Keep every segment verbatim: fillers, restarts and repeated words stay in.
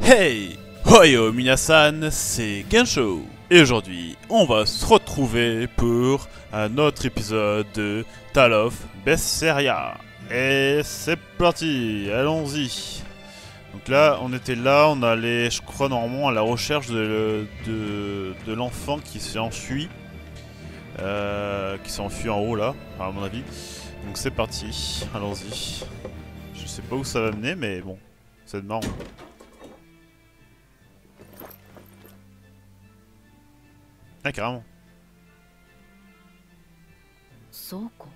Hey! Oyo Minasan, c'est Kensho. Et aujourd'hui, on va se retrouver pour un autre épisode de Tale of Berseria. Et c'est parti, allons-y. Donc là, on était là, on allait, je crois, normalement à la recherche de, de, de l'enfant qui s'est enfui. Euh, qui s'est enfui en haut là, à mon avis. Donc c'est parti, allons-y. Je sais pas où ça va mener, mais bon, c'est marrant. Ah, carrément. そうか。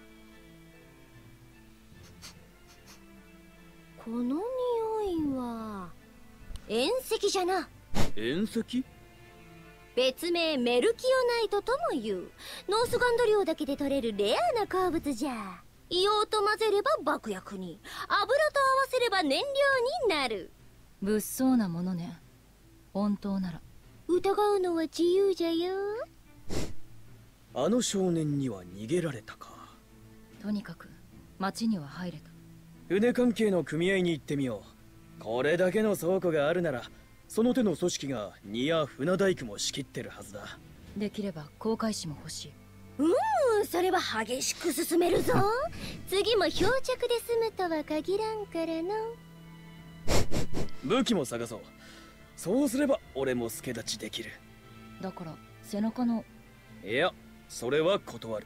この匂いは遠石じゃな。 遠石？ 別名メルキオナイトとも言う。ノースガンド領だけで取れるレアな鉱物じゃ。硫黄と混ぜれば爆薬に、油と合わせれば燃料になる。 物騒なものね。本当なら疑うのは自由じゃよ。 あの少年には逃げられたか。 とにかく町には入れた。 船関係の組合に行ってみよう。これだけの倉庫があるなら、その手の組織が荷や船大工も仕切ってるはずだ。 できれば航海士も欲しい。 うん、それは激しく進めるぞ。次も漂着で済むとは限らんからの。 武器も探そう。そうすれば俺も助立ちできる。 だから背中の。 いや、それは断る。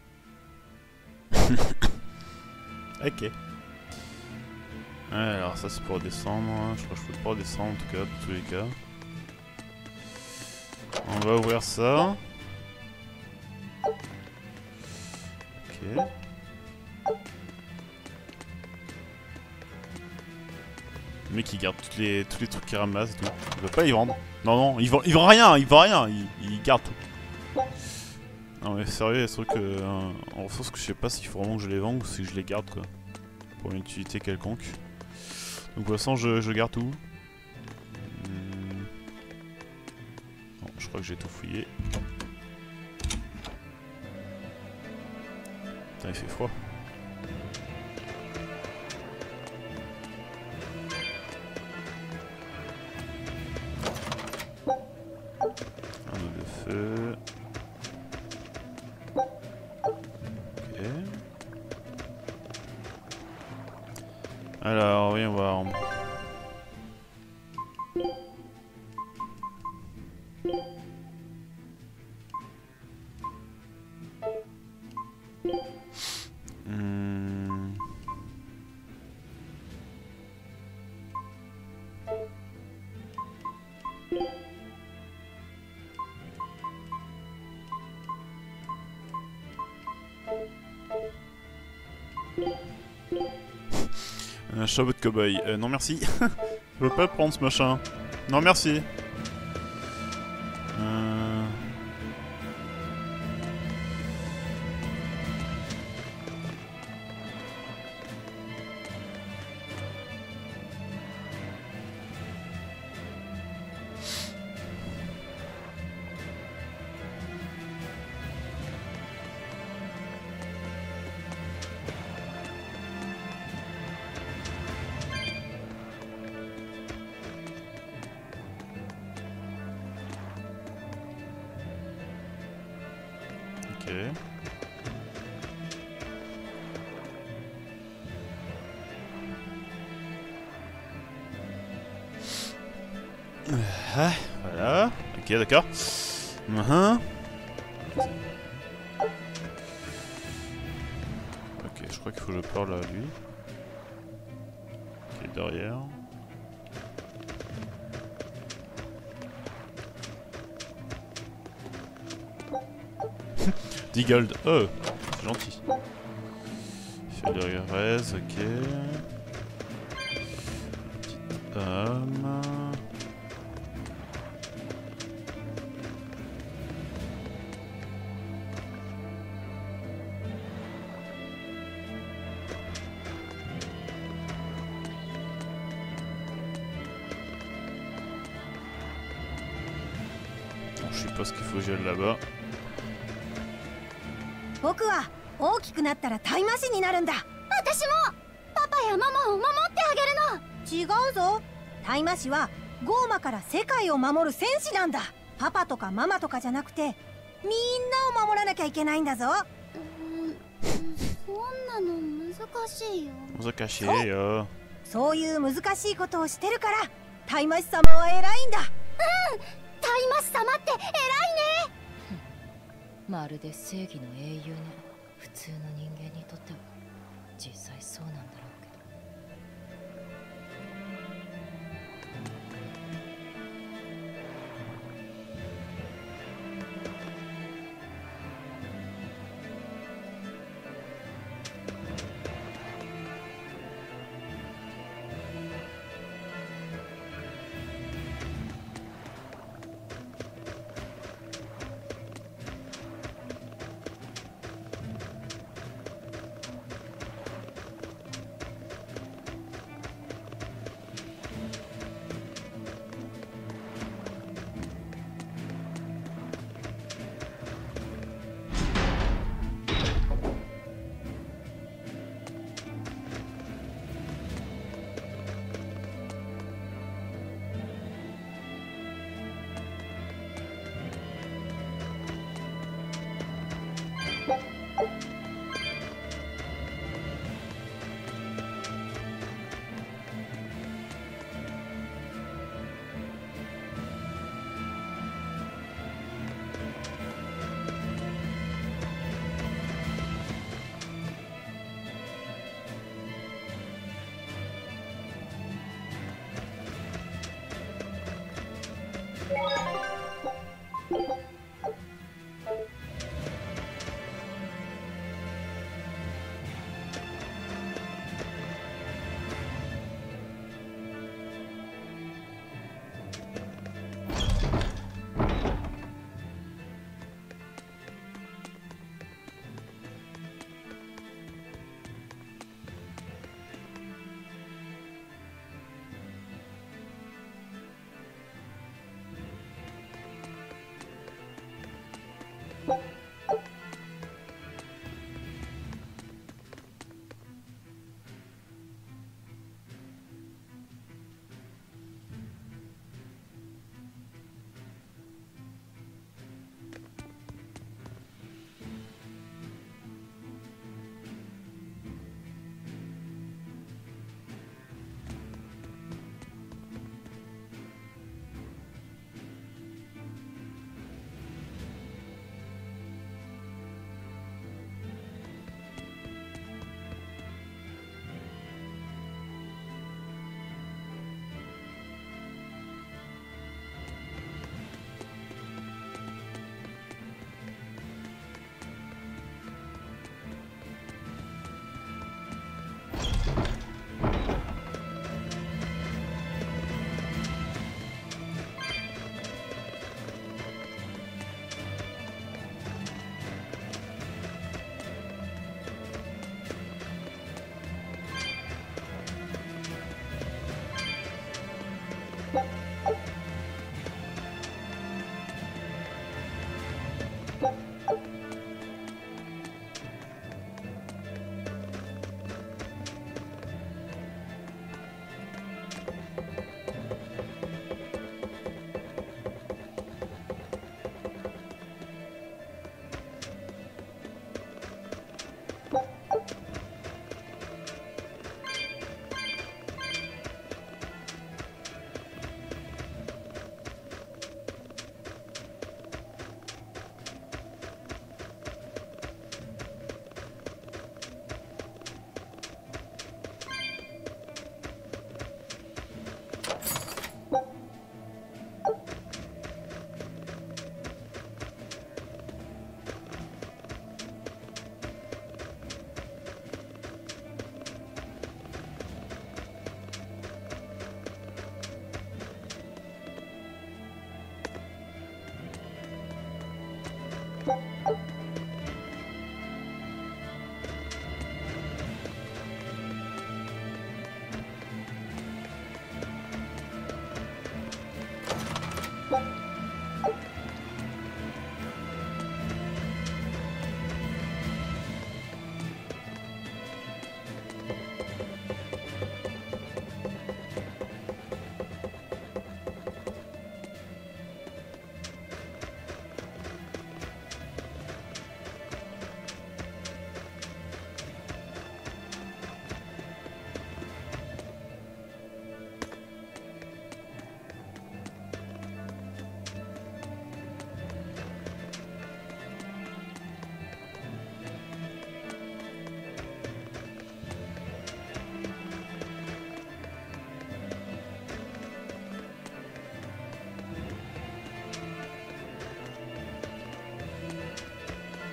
Ok. Alors ça c'est pour descendre, je crois que je peux pas descendre en tout cas, dans tous les cas. On va ouvrir ça. Ok. Le mec il garde toutes les, tous les trucs qu'il ramasse et tout. Il va pas y vendre. Non non, il vend, il vend rien, il vend rien, il, il garde tout. Non mais sérieux, il y a ce truc euh, en ressources que je sais pas s'il faut vraiment que je les vende ou si je les garde quoi. Pour une utilité quelconque. Donc pour l'instant je, je garde tout. Hum... Non, je crois que j'ai tout fouillé. Putain il fait froid. Un eau de feu. Ok. Alors, voyons voir. Hmm. Un chapeau de cow-boy. Euh, non merci. Je veux pas prendre ce machin. Non merci. Euh... Ok. Ah, voilà. Ok, d'accord. Uh-huh. Ok, je crois qu'il faut que je parle à lui. Ok, derrière. dix gold, oh, c'est gentil. Fais de raise, ok. Petite âme. Bon, je suppose qu'il faut que j'aille là-bas. 僕は大きくなったらタイマシになるんだ。 私もパパやママを守ってあげるの。 違うぞ。タイマシはゴーマから世界を守る戦士なんだ。パパとかママとかじゃなくてみんなを守らなきゃいけないんだぞ。 うーん、そんなの難しいよ。 難しいよ。 そういう難しいことをしてるからタイマシ様は偉いんだ。 うん、タイマシ様って偉いね。 まるで正義の英雄ね。普通の人間にとっては実際そうなんだろうけど。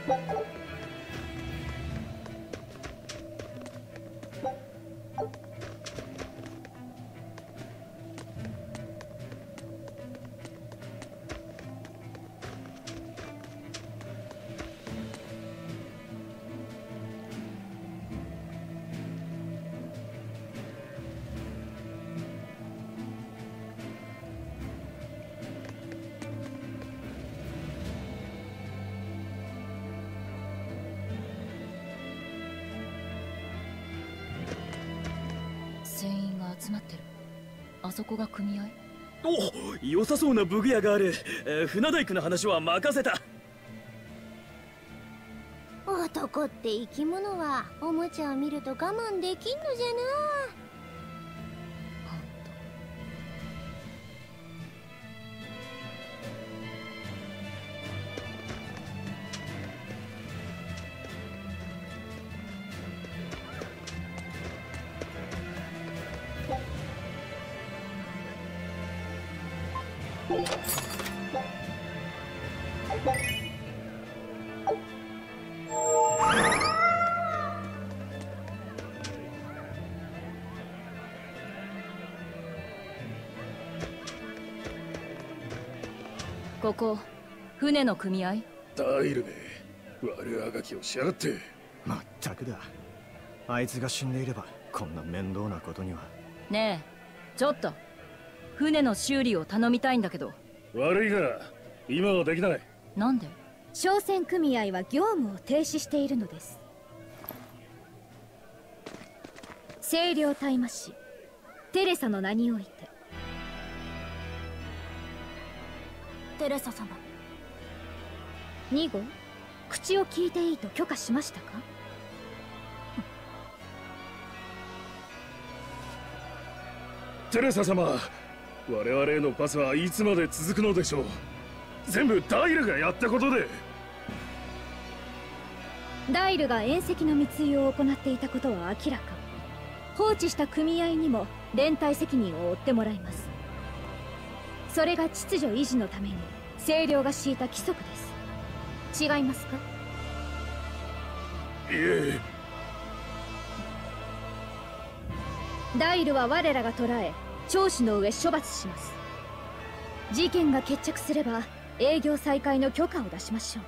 船員が集まってる。あそこが組合？ お、良さそうな武具屋がある。えー船大工の話は任せた。 男って生き物はおもちゃを見ると我慢できんのじゃな。 ここ船の組合？ ダイルめ、悪あがきをしやがって。 まったくだ。あいつが死んでいればこんな面倒なことには。 ねえ、ちょっと船の修理を頼みたいんだけど。 悪いが今はできない。 なんで？ 商船組合は業務を停止しているのです。清涼大魔師テレサの名において。 テレサ様、 に号、口を聞いていいと許可しましたか？ テレサ様、我々へのパスはいつまで続くのでしょう。全部ダイルがやったことで。 ダイルが縁石の密輸を行っていたことは明らか。放置した組合にも連帯責任を負ってもらいます。それが秩序維持のために清涼が敷いた規則です。違いますか？ いえ。 ダイルは我らが捕らえ聴取の上処罰します。事件が決着すれば営業再開の許可を出しましょう。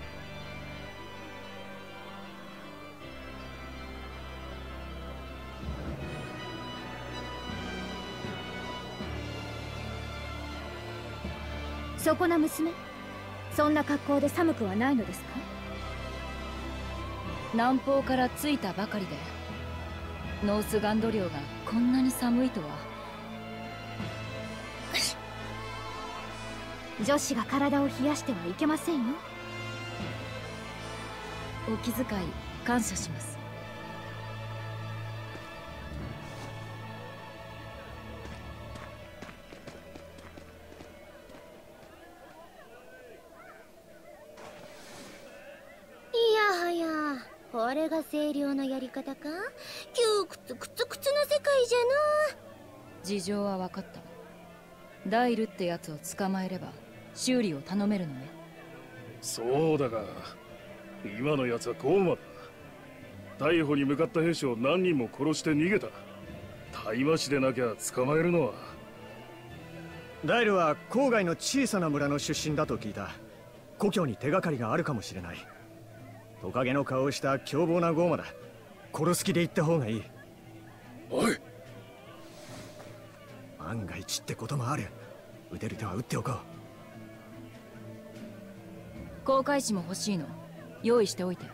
そこな娘、そんな格好で寒くはないのですか？ 南方から着いたばかりでノースガンド領がこんなに寒いとは。 女子が体を冷やしてはいけませんよ。 お気遣い感謝します。 いやはや、これが清涼のやり方か？窮屈くつくつの世界じゃな。 事情は分かった。ダイルってやつを捕まえれば修理を頼めるのね。 そうだが今のやつはゴーマだ。逮捕に向かった兵士を何人も殺して逃げた。大麻師でなきゃ捕まえるのは。 ダイルは郊外の小さな村の出身だと聞いた。故郷に手がかりがあるかもしれない。トカゲの顔をした凶暴なゴーマだ。殺す気で行った方がいい。 おい、 万が一ってこともある。撃てる手は撃っておこう。 航海士も欲しいの？用意しておいて。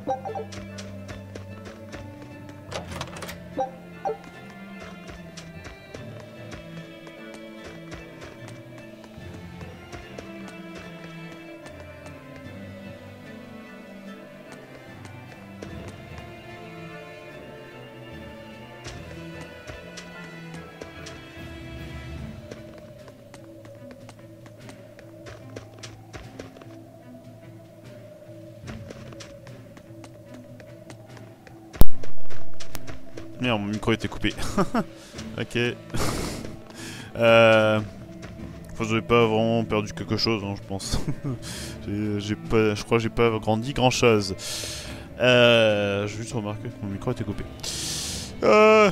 Merde, mon micro était coupé. Ok. euh... Enfin, j'avais pas vraiment perdu quelque chose, hein, je pense. j'ai pas, je crois que j'ai pas grandi grand chose. Euh... J'ai juste remarqué que mon micro était coupé. Euh...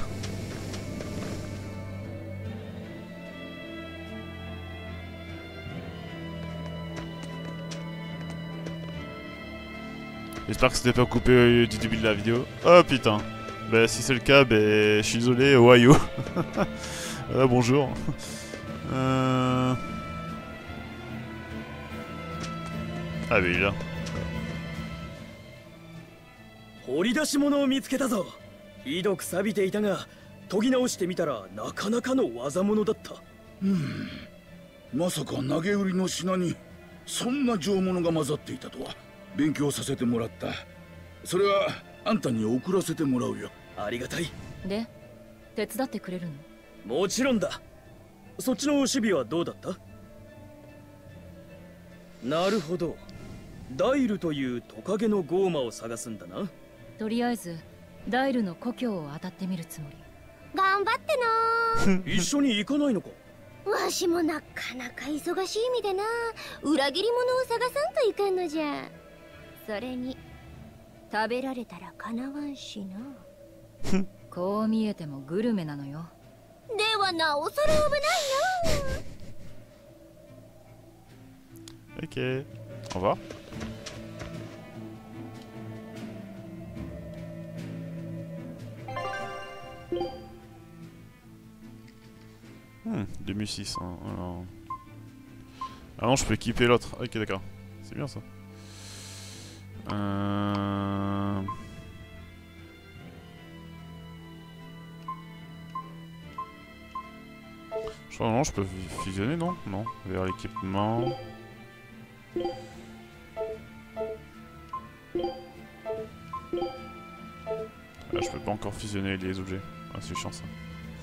J'espère que c'était pas coupé du début de la vidéo. Oh putain. Bah si c'est le cas, bah je suis désolé, Ohio. Ah, bonjour. Euh... Ah mais il est là. 掘り出し物を見つけたぞ。ひどく錆びていたが、研ぎ直してみたらなかなかの技物だった。 うん。まさか投げ売りの品にそんな上物が混ざっていたとは。勉強させてもらった。それはあんたに送らせてもらうよ。 ありがたい。 で、手伝ってくれるの？ もちろんだ。そっちの守備はどうだった？なるほど。ダイルというトカゲのゴーマを探すんだな。 とりあえずダイルの故郷を当たってみるつもり。 頑張ってな一緒に行かないのか？ わしもなかなか忙しい身でな、裏切り者を探さんといかんのじゃ。それに食べられたらかなわんしな。 こう見えてもグルメなのよ。 ではなおさら危ないな。 Ok. Au revoir. Hmm, deux mille six. Hein. Alors... Ah non, je peux équiper l'autre. Ok, d'accord. C'est bien ça. Euh... Je crois non, je peux fusionner, non? Non, vers l'équipement. Ah, je peux pas encore fusionner les objets. Ah, c'est chiant ça.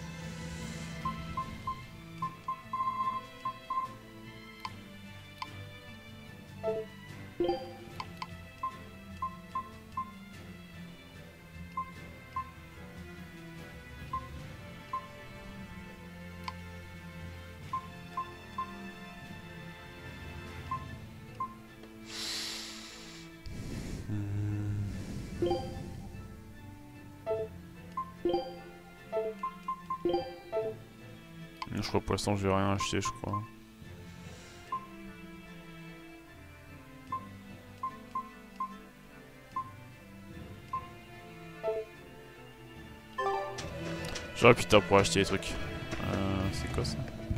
Je crois pour l'instant je vais rien acheter, je crois. J'aurais putain pour acheter des trucs. Euh, c'est quoi ça?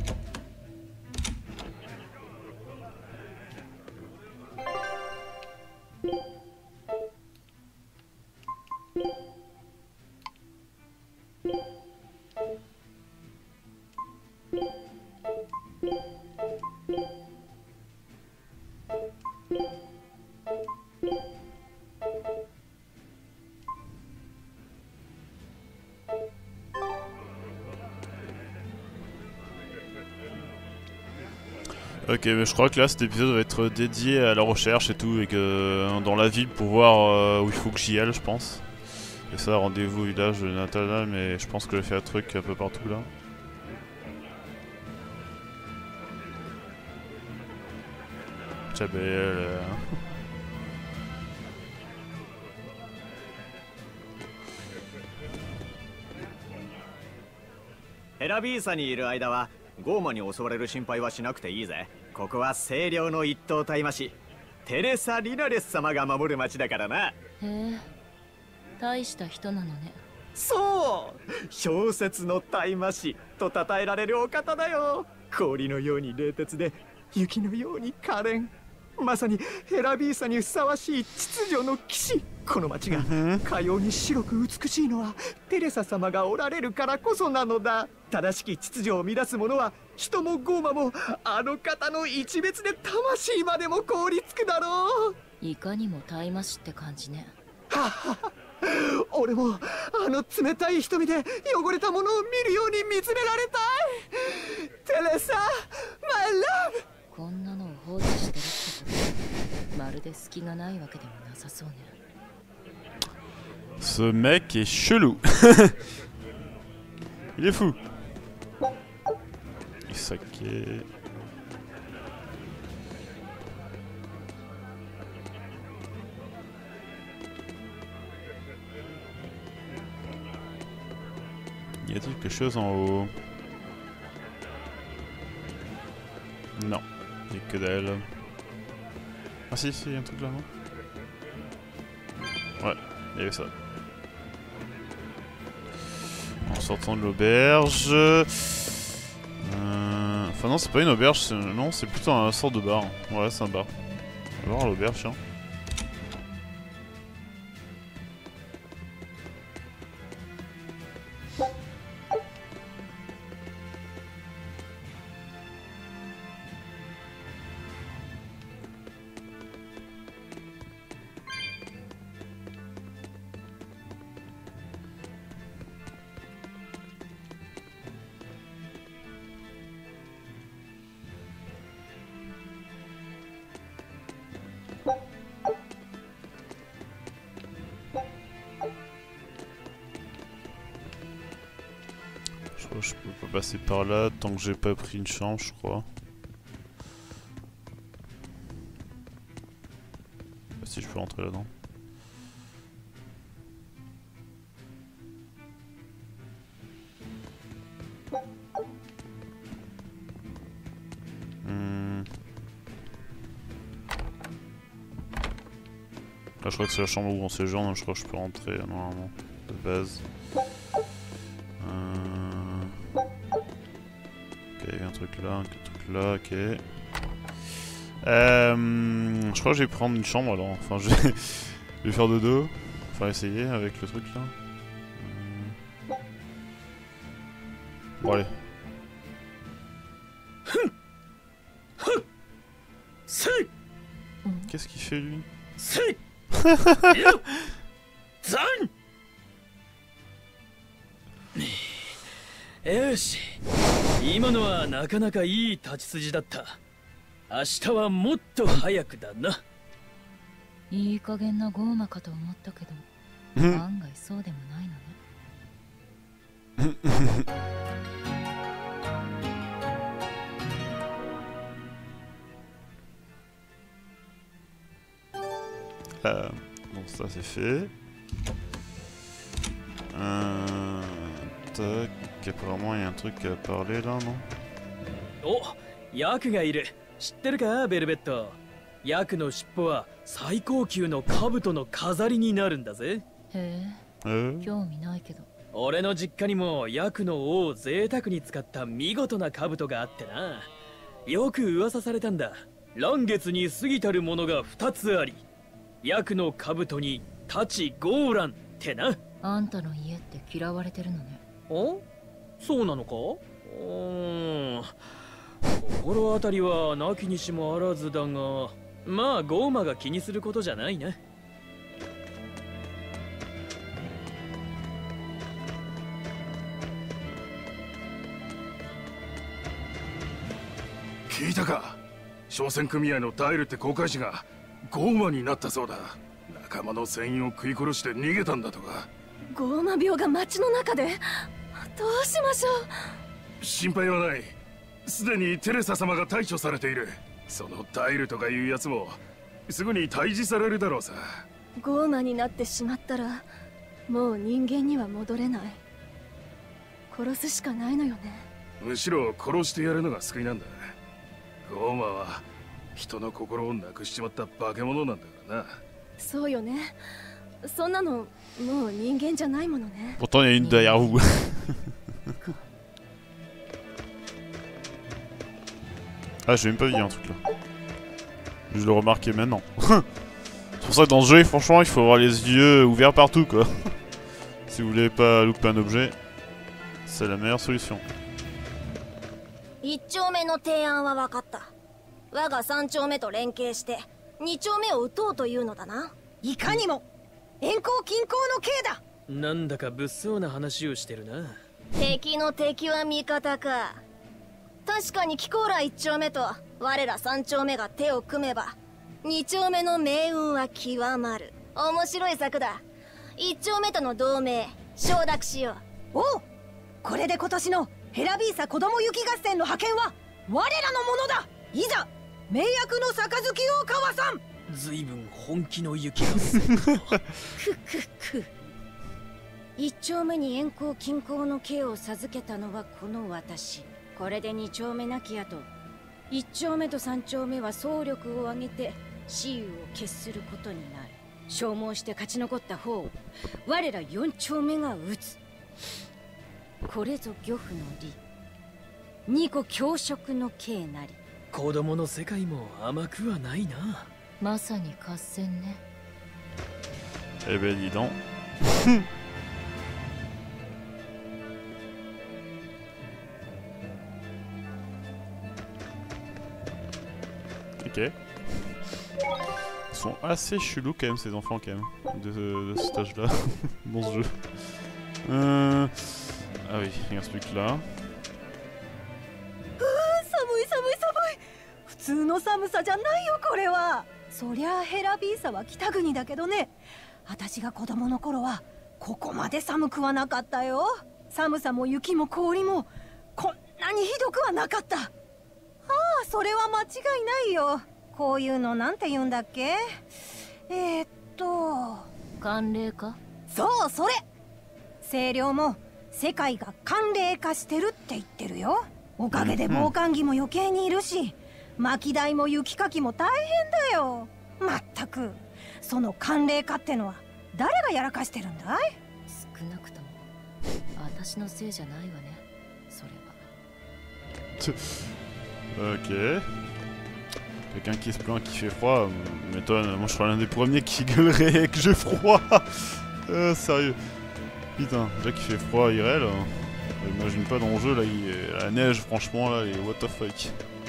Ok, mais je crois que là cet épisode va être dédié à la recherche et tout, et que dans la ville pour voir euh, où il faut que j'y aille, je pense. Et ça, rendez-vous au village de Natala, mais je pense que je vais faire un truc un peu partout là. Tchabel. Euh... ヘラビーサにいる間はゴーマに襲われる心配はしなくていいぜ。ここは清涼の一等大魔師テレサ・リナレス様が守る町だからな。へえ、大した人なのね。 そう小説の大魔師と称えられるお方だよ。氷のように冷徹で雪のように可憐。 まさにヘラビーサにふさわしい秩序の騎士。この町がかように白く美しいのはテレサ様がおられるからこそなのだ。正しき秩序を乱す者は人もゴーマもあの方の一別で魂までも凍りつくだろう。 いかにもタイマシって感じね。 ははは俺もあの冷たい瞳で汚れたものを見るように見つめられたい。テレサ、マイラブ。 こんなのを放置してるってことまるで隙がないわけでもなさそうね。 Ce mec est chelou. Il est fou. Isake. Y a-t-il quelque chose en haut? Non, il n'y a que dalle. Ah si, si, il y a un truc là, non? Ouais, il y avait ça. En sortant de l'auberge... Euh... Enfin non, c'est pas une auberge, non, c'est plutôt un sort de bar. Ouais, c'est un bar. On va voir l'auberge, tiens. Je peux pas passer par là tant que j'ai pas pris une chambre, je crois. Bah, si je peux rentrer là-dedans. Hmm. Là, je crois que c'est la chambre où on séjourne, je crois que je peux rentrer normalement de base. Il y a un truc là, un truc là, ok. Euh, je crois que je vais prendre une chambre alors. Enfin, je vais, je vais faire dodo. Enfin, essayer avec le truc là. Euh... Bon, allez. Qu'est-ce qu'il fait lui? よし、今のはなかなかいい立ち筋だった。明日はもっと早くだな。 いい加減なゴーマかと思ったけど、案外そうでもないのね。 Euh, bon, ça c'est fait. Euh, tac, apparemment il y a un truc à parler là, non? お、ヤクがいる。知ってるか、ベルベット。ヤクの尻尾は最高級の兜の飾りになるんだぜ。 へえ、興味ないけど。 俺の実家にもヤクの尾を贅沢に使った見事な兜があってな。よく噂されたんだ。嵐月に過ぎたるものが二つあり。ヤクの兜に太刀ゴーランってな。 あんたの家って嫌われてるのね。 お？そうなのか？うーん。心当たりはなきにしもあらずだが、まあゴーマが気にすることじゃないな。 聞いたか？商船組合のダイルって航海士がゴーマになったそうだ。仲間の船員を食い殺して逃げたんだとか。 ゴーマ病が町の中で？どうしましょう。 心配はない。すでにテレサ様が対処されている。そのダイルとかいうやつもすぐに退治されるだろうさ。 ゴーマになってしまったらもう人間には戻れない。殺すしかないのよね。 むしろ殺してやるのが救いなんだ。ゴーマは人の心をなくしちまった化け物なんだからな。 そうよね。そんなのもう人間じゃないものね。 Pourtant il y a une derrière vous. Ah, j'ai même pas vu un truc là. Je le remarquais maintenant. C'est pour ça que dans ce jeu, franchement, il faut avoir les yeux ouverts partout, quoi. Si vous voulez pas louper un objet, c'est la meilleure solution. 一丁目の提案は分かった。我が三丁目と連携して二丁目を撃とうというのだな。いかにも遠行近行の刑だ。 なんだか物騒な話をしてるな。 敵の敵は味方か。確かにキコーラ一丁目と我ら三丁目が手を組めば二丁目の命運は極まる。面白い策だ。一丁目との同盟承諾しよう。おう、これで今年のヘラビーサ子供雪合戦の派遣は我らのものだ。いざ盟約の杯を交わさん。 ずいぶん本気の雪合戦。 くくく。一丁目に遠行近行の刑を授けたのはこの私。これで二丁目なき後、一丁目と三丁目は総力を挙げて雌雄を決することになる。消耗して勝ち残った方を我ら四丁目が討つ。これぞ漁夫の利、二個教職の刑なり。 子供の世界も甘くはないな。 まさに合戦ね。 Eh ben dis donc. Ok. Ils sont assez chelous quand même ces enfants quand même de, de cet âge là dans ce jeu. Euh... Ah oui, regarde ce truc là. 寒い寒い寒い。普通の寒さじゃないよこれは。そりゃあヘラビーサは北国だけどね、私が子供の頃はここまで寒くはなかったよ。寒さも雪も氷もこんなにひどくはなかった。ああ、それは間違いないよ。こういうのなんて言うんだっけ。えー、っと寒冷化。 そう、それ。清涼も世界が寒冷化してるって言ってるよ。おかげで防寒着も余計にいるし、薪台も雪かきも大変だよ。まったくその寒冷化ってのは誰がやらかしてるんだい。 少なくとも私のせいじゃないわね、それは。 Ok. Quelqu'un qui se plaint qui fait froid, m'étonne. Moi je serais l'un des premiers qui gueulerait que j'ai froid. euh, sérieux. Putain, déjà qu'il fait froid I R L. J'imagine pas dans le jeu là, il... la neige franchement là, et what the fuck.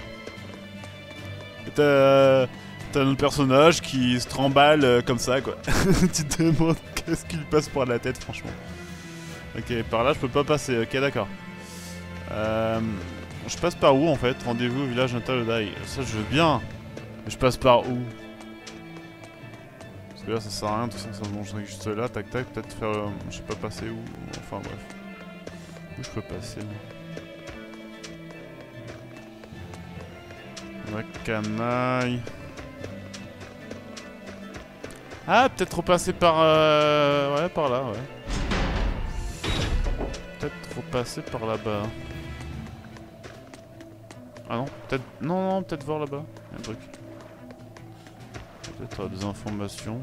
Et t'as t'as un autre personnage qui se tremballe euh, comme ça quoi. Tu te demandes qu'est-ce qui lui passe par la tête franchement. Ok, par là je peux pas passer, ok d'accord. Euh... Je passe par où en fait? Rendez-vous au village natal de Dai. Ça je veux bien. Mais je passe par où? Parce que là ça sert à rien, de toute façon ça me mangerait juste là, tac tac, peut-être faire... Euh, je sais pas passer où, enfin bref. Où je peux passer moi? La canaille... Ah, peut-être repasser par... Euh... Ouais, par là, ouais. Peut-être repasser par là-bas. Ah non, peut-être... Non, non, peut-être voir là-bas. Il y a un truc. Peut-être des informations.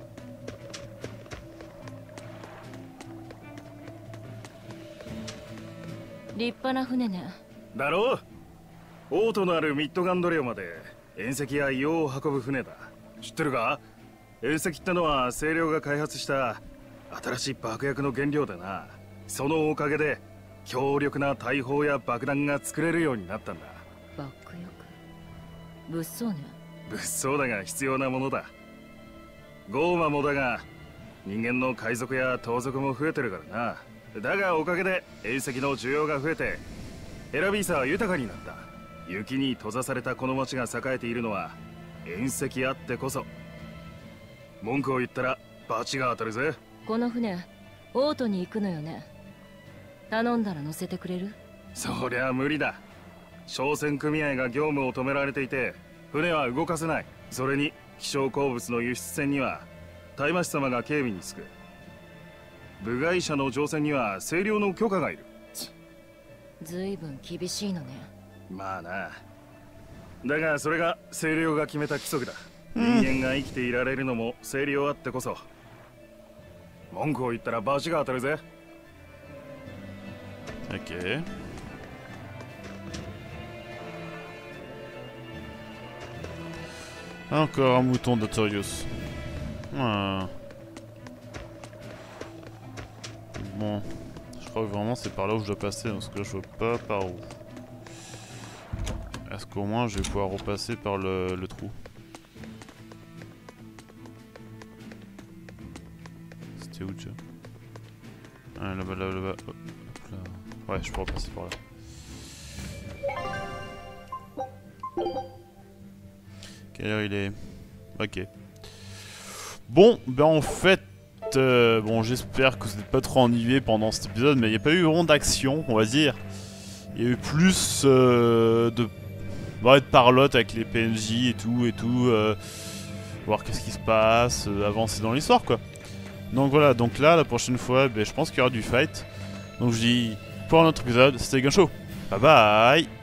立派な船ね。 だろう。王都のあるミッドガンド領まで遠石や硫黄を運ぶ船だ。知ってるか？遠石ってのは清涼が開発した新しい爆薬の原料だな。そのおかげで強力な大砲や爆弾が作れるようになったんだ。 爆薬。物騒ね。 物騒だが必要なものだ。ゴーマもだが人間の海賊や盗賊も増えてるからな。だがおかげで遠石の需要が増えてヘラビーサは豊かになった。雪に閉ざされたこの町が栄えているのは遠石あってこそ。文句を言ったら罰が当たるぜ。 この船オートに行くのよね。頼んだら乗せてくれる？ そりゃ無理だ。商船組合が業務を止められていて船は動かせない。それに希少鉱物の輸出船には大魔師様が警備につく。部外者の乗船には清涼の許可がいる。 ずいぶん厳しいのね。 まあな。だがそれが清涼が決めた規則だ。人間が生きていられるのも清涼あってこそ。文句を言ったら罰が当たるぜ。 Ok. Encore un mouton Notorious. Ah. Bon, je crois que vraiment c'est par là où je dois passer, parce que là je vois pas par où. Est-ce qu'au moins je vais pouvoir repasser par le, le trou? C'était où déjà? Ah, là-bas, là, là-bas. Hop là. Ouais, je peux repasser par là. Quelle heure il est? Ok. Bon, ben en fait, euh, bon, j'espère que vous n'êtes pas trop ennuyés pendant cet épisode, mais il n'y a pas eu vraiment d'action, on va dire. Il y a eu plus euh, de, bah, de parlotte avec les P N J et tout, et tout, euh, voir qu'est-ce qui se passe, euh, avancer dans l'histoire, quoi. Donc voilà, donc là, la prochaine fois, ben, je pense qu'il y aura du fight. Donc je dis, pour un autre épisode, c'était Gunshow. Bye bye.